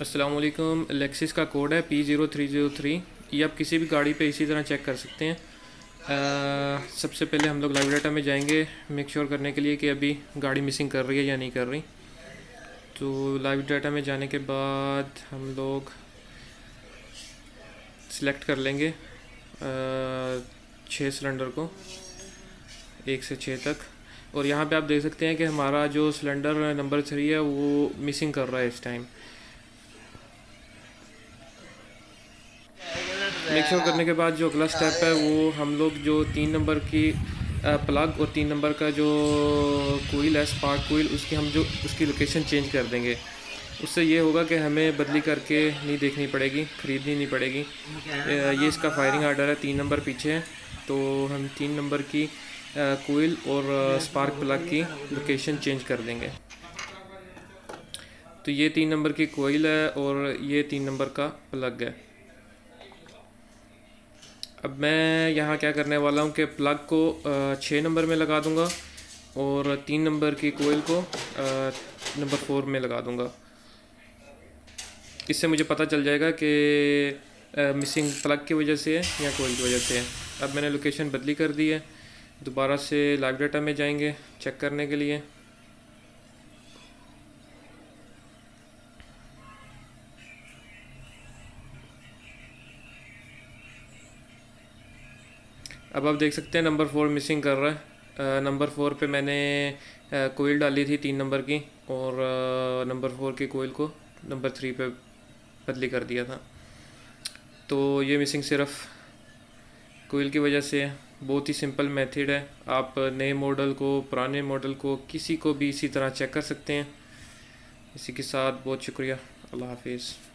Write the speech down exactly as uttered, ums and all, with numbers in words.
अस्सलाम वालेकुम। लेक्सिस का कोड है P zero three zero three. ये आप किसी भी गाड़ी पे इसी तरह चेक कर सकते हैं। आ, सबसे पहले हम लोग लाइव डाटा में जाएंगे मेक श्योर करने के लिए कि अभी गाड़ी मिसिंग कर रही है या नहीं कर रही। तो लाइव डाटा में जाने के बाद हम लोग सिलेक्ट कर लेंगे छः सिलेंडर को, एक से छः तक। और यहाँ पे आप देख सकते हैं कि हमारा जो सिलेंडर नंबर थ्री है वो मिसिंग कर रहा है इस टाइम। मेक श्योर करने के बाद जो अगला स्टेप है वो हम लोग जो तीन नंबर की प्लग और तीन नंबर का जो कोयल है स्पार्क कोयल, उसकी हम जो उसकी लोकेशन चेंज कर देंगे। उससे ये होगा कि हमें बदली करके नहीं देखनी पड़ेगी, ख़रीदनी नहीं पड़ेगी। ये इसका फायरिंग आर्डर है, तीन नंबर पीछे है। तो हम तीन नंबर की कोयल और स्पार्क प्लग की लोकेशन चेंज कर देंगे। तो ये तीन नंबर की कोयल है और ये तीन नंबर का प्लग है। अब मैं यहाँ क्या करने वाला हूँ कि प्लग को छः नंबर में लगा दूँगा और तीन नंबर की कोयल को नंबर फोर में लगा दूँगा। इससे मुझे पता चल जाएगा कि मिसिंग प्लग की वजह से है या कोयल की वजह से है। अब मैंने लोकेशन बदली कर दी है। दोबारा से लाइव डाटा में जाएंगे चेक करने के लिए। अब आप देख सकते हैं नंबर फोर मिसिंग कर रहा है। नंबर फोर पे मैंने कोयल डाली थी तीन नंबर की और नंबर फोर की कोयल को नंबर थ्री पे बदली कर दिया था। तो ये मिसिंग सिर्फ कोयल की वजह से है। बहुत ही सिंपल मेथड है। आप नए मॉडल को, पुराने मॉडल को, किसी को भी इसी तरह चेक कर सकते हैं। इसी के साथ बहुत शुक्रिया। अल्लाह हाफिज़।